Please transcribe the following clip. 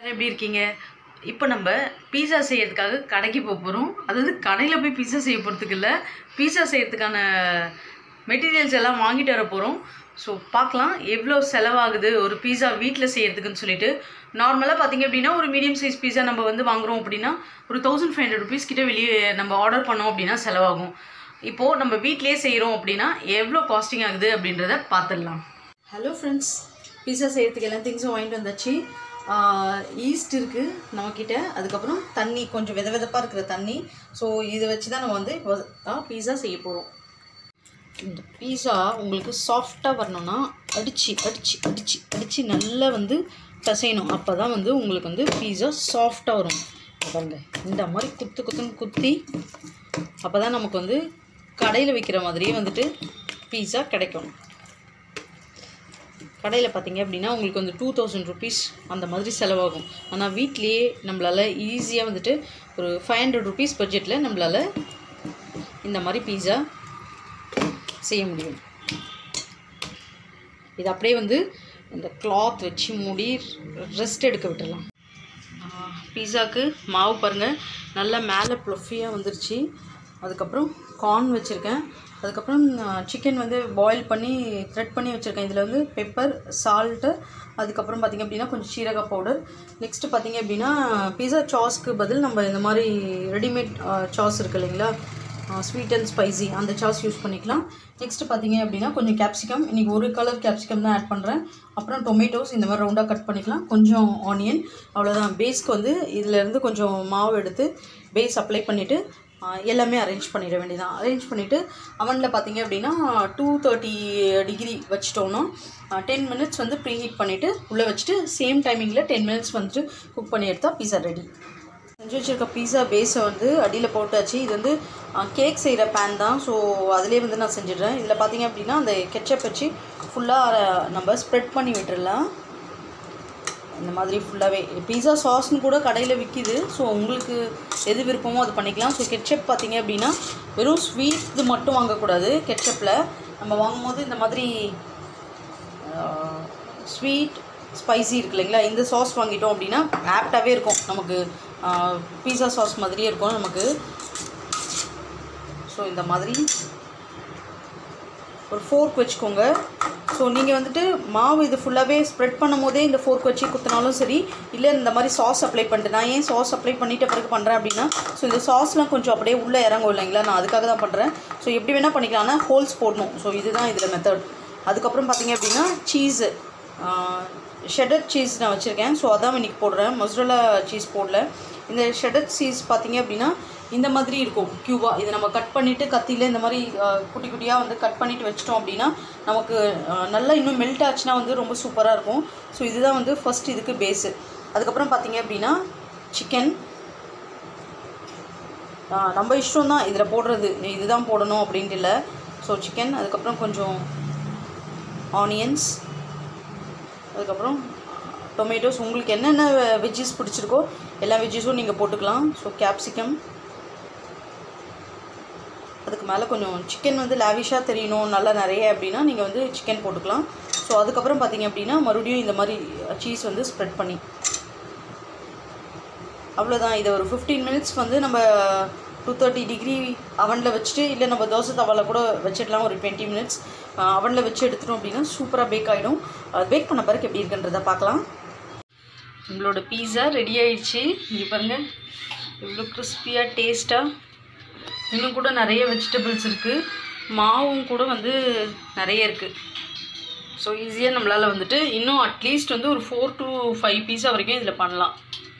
எப்படி இருக்கீங்க? இப்போ நம்ம பீஸா செய்யறதுக்காக கடைக்கு போகிறோம். அதாவது கடையில் போய் பீஸா செய்ய போகிறதுக்கு இல்லை, பீஸா செய்யறதுக்கான மெட்டீரியல்ஸ் எல்லாம் வாங்கிட்டு வர போகிறோம். ஸோ பார்க்கலாம் எவ்வளோ செலவாகுது ஒரு பீஸா வீட்டில் செய்யறதுக்குன்னு சொல்லிட்டு. நார்மலாக பார்த்தீங்க அப்படின்னா ஒரு மீடியம் சைஸ் பீஸா நம்ம வந்து வாங்குகிறோம் அப்படின்னா ஒரு 1500 rupees கிட்ட வெளியே நம்ம ஆர்டர் பண்ணோம் அப்படின்னா செலவாகும். இப்போது நம்ம வீட்டிலே செய்கிறோம் அப்படின்னா எவ்வளோ காஸ்டிங் ஆகுது அப்படின்றத பார்த்துடலாம். ஹலோ ஃப்ரெண்ட்ஸ், பீஸா செய்யறதுக்கு எல்லா திங்ஸும் வாங்கிட்டு வந்தாச்சு. ஈஸ்ட் இருக்குது நம்மக்கிட்ட, அதுக்கப்புறம் தண்ணி கொஞ்சம் வெதப்பாக இருக்கிற தண்ணி. ஸோ இதை வச்சு தான் நம்ம வந்து பீஸா செய்ய போகிறோம். இந்த பீஸா உங்களுக்கு சாஃப்டாக வரணும்னா அடித்து நல்லா வந்து பிசையணும். அப்போ தான் வந்து உங்களுக்கு வந்து பீஸா சாஃப்டாக வரும். பாருங்க, இந்த மாதிரி குத்துன்னு குத்தி அப்போ தான் நமக்கு வந்து கடையில் விற்கிற மாதிரியே வந்துட்டு பீஸா கிடைக்கும். கடையில் பார்த்தீங்க அப்படின்னா உங்களுக்கு வந்து 2000 rupees அந்த மாதிரி செலவாகும். ஆனால் வீட்லேயே நம்மளால் ஈஸியாக வந்துட்டு ஒரு 500 rupees பட்ஜெட்டில் நம்மளால் இந்த மாதிரி பீஸா செய்ய முடியும். இது அப்படியே வந்து இந்த கிளாத் வச்சு மூடி ரெஸ்ட் எடுக்க விட்டுடலாம். பீஸாவுக்கு மாவு பாருங்கள் நல்லா மேலே ப்ளஃபியாக வந்துருச்சு. அதுக்கப்புறம் கார்ன் வச்சுருக்கேன். அதுக்கப்புறம் சிக்கன் வந்து பாயில் பண்ணி த்ரெட் பண்ணி வச்சுருக்கேன். இதில் வந்து பெப்பர், சால்ட்டு, அதுக்கப்புறம் பார்த்திங்க அப்படின்னா கொஞ்சம் சீரக பவுடர். நெக்ஸ்ட்டு பார்த்திங்க அப்படின்னா பீஸா சாஸ்க்கு பதில் நம்ம இந்த மாதிரி ரெடிமேட் சாஸ் இருக்குது இல்லைங்களா, ஸ்வீட் அண்ட் ஸ்பைசி, அந்த சாஸ் யூஸ் பண்ணிக்கலாம். நெக்ஸ்ட்டு பார்த்திங்க அப்படின்னா கொஞ்சம் கேப்சிகம், இன்றைக்கி ஒரு கலர் கேப்சிகம் தான் ஆட் பண்ணுறேன். அப்புறம் டொமேட்டோஸ் இந்த மாதிரி ரவுண்டாக கட் பண்ணிக்கலாம். கொஞ்சம் ஆனியன், அவ்வளோதான். பேஸ்க்கு வந்து இதிலேருந்து கொஞ்சம் மாவு எடுத்து பேஸ் அப்ளை பண்ணிவிட்டு எல்லாமே அரேஞ்ச் பண்ணிட வேண்டியதான். அரேஞ்ச் பண்ணிவிட்டு அவனில் பார்த்திங்க அப்படின்னா 230 degree வச்சிட்டோன்னா 10 minutes வந்து ப்ரீ ஹீட் பண்ணிவிட்டு உள்ளே வச்சுட்டு சேம் டைமிங்கில் 10 minutes வந்துட்டு குக் பண்ணி எடுத்தால் பீஸா ரெடி. செஞ்சு வச்சுருக்க பீஸா பேஸை வந்து அடியில் போட்டாச்சு. இது வந்து கேக் செய்கிற பேன் தான். ஸோ அதிலே வந்து நான் செஞ்சிடுறேன். இதில் பார்த்திங்க அப்படின்னா அந்த கெச்சப் வச்சு ஃபுல்லாக நம்ம ஸ்ப்ரெட் பண்ணி விட்டுடலாம். இந்த மாதிரி ஃபுல்லாகவே பீஸா சாஸ்னு கூட கடையில் விற்கிது. ஸோ உங்களுக்கு எது விருப்பமோ அது பண்ணிக்கலாம். ஸோ கெட்சப் பார்த்திங்க அப்படின்னா வெறும் ஸ்வீட் இது மட்டும் வாங்கக்கூடாது. கெட்சப்பில் நம்ம வாங்கும்போது இந்த மாதிரி ஸ்வீட் ஸ்பைசி இருக்கு இல்லைங்களா, இந்த சாஸ் வாங்கிட்டோம் அப்படின்னா ஆப்டாகவே இருக்கும். நமக்கு பீஸா சாஸ் மாதிரியே இருக்கும் நமக்கு. ஸோ இந்த மாதிரி ஒரு ஃபோர்க் வச்சுக்கோங்க. ஸோ நீங்கள் வந்துட்டு மாவு இது ஃபுல்லாகவே ஸ்ப்ரெட் பண்ணும் போதே இந்த ஃபோர்க் வச்சு குத்தினாலும் சரி, இல்லை இந்த மாதிரி சாஸ் அப்ளை பண்ணிட்டு, நான் ஏன் சாஸ் அப்ளை பண்ணிவிட்டு பிறகு பண்ணுறேன் அப்படின்னா, ஸோ இந்த சாஸ்லாம் கொஞ்சம் அப்படியே உள்ளே இறங்கும் இல்லைங்களா, நான் அதுக்காக தான் பண்ணுறேன். ஸோ எப்படி வேணால் பண்ணிக்கலாம்னா ஹோல்ஸ் போடணும். ஸோ இதுதான் இதில் மெத்தட். அதுக்கப்புறம் பார்த்திங்க அப்படின்னா சீஸு, ஷெடர் சீஸ் நான் வச்சுருக்கேன். ஸோ அதான் இன்றைக்கி போடுறேன். மொசரல்லா சீஸ் போடல. இந்த ஷெடர் சீஸ் பார்த்திங்க அப்படின்னா இந்த மாதிரி இருக்கும் க்யூபாக. இதை நம்ம கட் பண்ணிவிட்டு கத்தியில் இந்த மாதிரி குட்டி குட்டியாக வந்து கட் பண்ணிவிட்டு வச்சிட்டோம் அப்படின்னா நமக்கு நல்லா இன்னும் மெல்ட் ஆச்சுன்னா வந்து ரொம்ப சூப்பராக இருக்கும். ஸோ இதுதான் வந்து ஃபஸ்ட் இதுக்கு பேஸு. அதுக்கப்புறம் பார்த்திங்க அப்படின்னா சிக்கன் நம்ம இஷ்டம் தான் இதில் போடுறது, இதுதான் போடணும் அப்படின்ட்டு இல்லை. ஸோ சிக்கன், அதுக்கப்புறம் கொஞ்சம் ஆனியன்ஸ், அதுக்கப்புறம் டொமேட்டோஸ், உங்களுக்கு என்னென்ன வெஜ்ஜஸ் பிடிச்சிருக்கோ எல்லா வெஜ்ஜஸும் நீங்கள் போட்டுக்கலாம். ஸோ கேப்சிகம், அதுக்கு மேலே கொஞ்சம் சிக்கன் வந்து லாவிஷாக தெரியணும் நல்லா நிறைய அப்படின்னா நீங்கள் வந்து சிக்கன் போட்டுக்கலாம். ஸோ அதுக்கப்புறம் பார்த்திங்க அப்படின்னா மறுபடியும் இந்த மாதிரி சீஸ் வந்து ஸ்ப்ரெட் பண்ணி அவ்வளோதான். இதை ஒரு 15 minutes வந்து நம்ம 230 degree அவனில் வச்சுட்டு, இல்லை நம்ம தோசை தவாவில் கூட வச்சிடலாம். ஒரு 20 minutes அவனில் வச்சு எடுத்துட்டோம் அப்படின்னா சூப்பராக பேக் ஆகிடும். பேக் பண்ண பிறகு எப்படி இருக்குன்றதை பார்க்கலாம். உங்களோட பீஸா ரெடி ஆயிடுச்சு. இங்கே பாருங்கள் இவ்வளோ கிறிஸ்பியாக டேஸ்ட்டாக. இன்னும் கூட நிறைய வெஜிடபிள்ஸ் இருக்குது, மாவும் கூட வந்து நிறைய இருக்குது. ஸோ ஈஸியாக நம்மளால் வந்துட்டு இன்னும் அட்லீஸ்ட் வந்து ஒரு 4 to 5 பீஸா வரைக்கும் இதில் பண்ணலாம்.